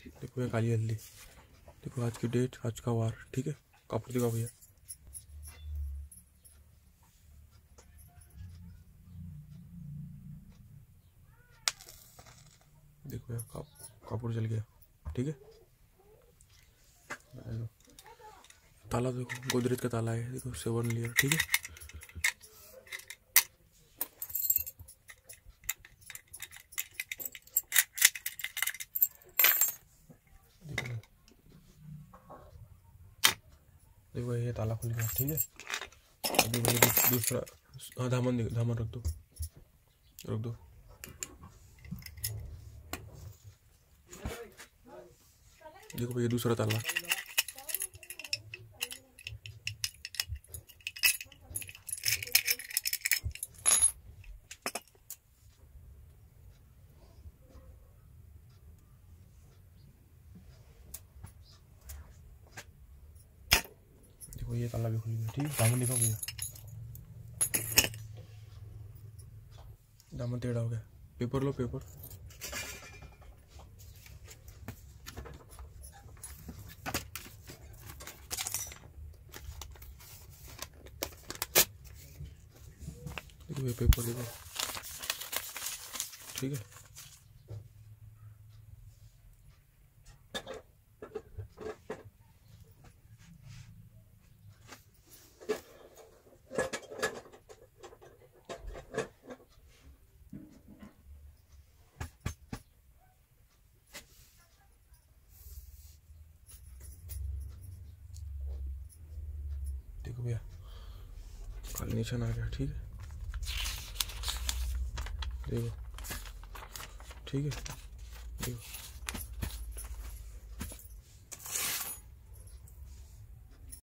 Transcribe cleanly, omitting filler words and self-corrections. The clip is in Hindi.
देखो ये काली हल्दी, देखो आज की डेट, आज का वार, ठीक है। कापूर दिखाओ भैया। देखो यार कापूर जल गया, ठीक है। ताला देखो, गोदरेज का ताला है, देखो 7 लेयर, ठीक है। देखो ये ताला खुल गया, ठीक है। अभी ये दूसरा, हाँ धामन धामन रख दो, रख दो। देखो ये दूसरा ताला, देखो ये ताला भी खुल गया, ठीक है। दामन दिखाओ भैया, दामन टेढ़ा हो गया। पेपर लो, पेपर। देखो ये पेपर देखो, ठीक है। देखो भैया काली निशान आ गया, ठीक है। देखो, ठीक है, देखो।